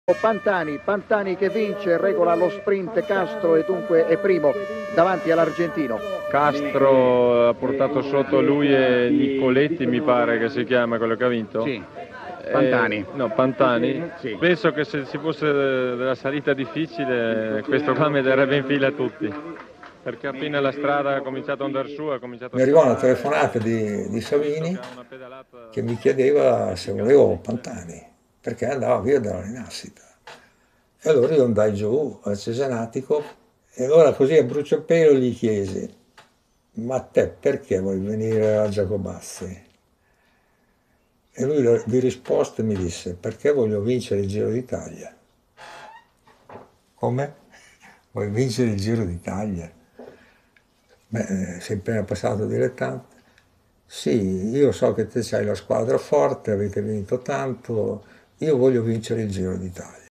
Pantani che vince, regola lo sprint Castro e dunque è primo davanti all'argentino. Castro ha portato sotto lui e Nicoletti, mi pare che si chiama quello che ha vinto. Sì, Pantani. No, Pantani. Sì. Penso che se ci fosse della salita difficile, questo qua metterebbe in fila tutti. Perché appena la strada ha cominciato ad andare su, ha cominciato a Mi arrivò una scalare. telefonata di Savini che mi chiedeva se volevo Pantani, perché andava via dalla rinascita. E allora io andai giù al Cesenatico e allora così a bruciapelo gli chiesi: ma te perché vuoi venire a Giacobazzi? E lui di risposta mi disse: perché voglio vincere il Giro d'Italia. Come? Vuoi vincere il Giro d'Italia? Beh, sei appena passato dilettante. Sì, io so che te c'hai la squadra forte, avete vinto tanto, io voglio vincere il Giro d'Italia.